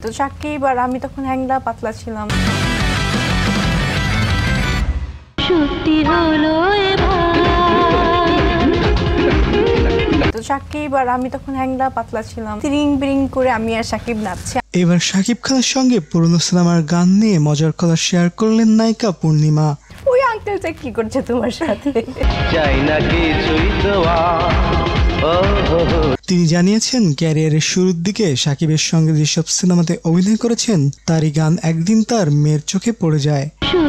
তো সাকিব আর আমি তখন হ্যাংলা পাতলা ছিলাম। সত্যি হলো তো সাকিব আর আমি তখন হ্যাংলা পাতলা ছিলাম, তিরিং বিরিং করে আমি আর সাকিব নাচছি। এবার শাকিব খানের সঙ্গে পুরনো সিনেমার গান নিয়ে মজার কথা শেয়ার করলেন নায়িকা পূর্ণিমা। ওই আঙ্কেলটা কি করছে তোমার সাথে? তিনি জানিয়েছেন ক্যারিয়ারের শুরুর দিকে শাকিবের সঙ্গে যেসব সিনেমাতে অভিনয় করেছেন তারই গান একদিন তার মেয়ের চোখে পড়ে যায়।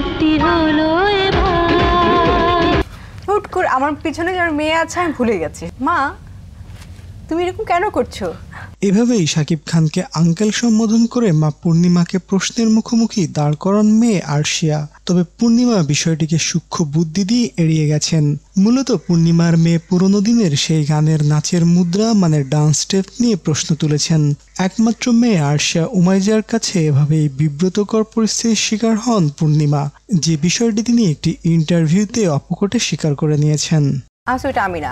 হুট করে আমার পিছনে যার মেয়ে আছে আমি ভুলে গেছি। মা তুমি এরকম কেন করছো? এভাবেই শাকিব খানকে আঙ্কেল সম্বোধন করে মা পূর্ণিমাকে প্রশ্নের মুখোমুখি দাঁড় করান মেয়ে আরশিয়া। তবে পূর্ণিমা বিষয়টিকে সূক্ষ্ম বুদ্ধি দিয়ে এড়িয়ে গেছেন। মূলত পূর্ণিমার মেয়ে পুরনো দিনের সেই গানের নাচের মুদ্রা মানে ডান্স স্টেপ নিয়ে প্রশ্ন তুলেছেন। একমাত্র মেয়ে আরশিয়া উমাইজার কাছে এভাবেই বিব্রতকর পরিস্থিতির শিকার হন পূর্ণিমা, যে বিষয়টি তিনি একটি ইন্টারভিউতে অপকটে স্বীকার করে নিয়েছেন। আসলে এটা আমি না।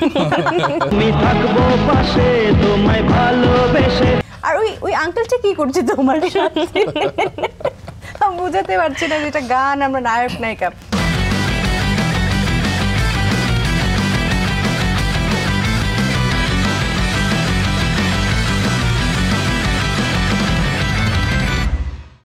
আর ওই আঙ্কেলটা কি করছে তোমার সাথে? বুঝাতে পারছি না, যেটা গান আমরা নায়ক নায়িকা।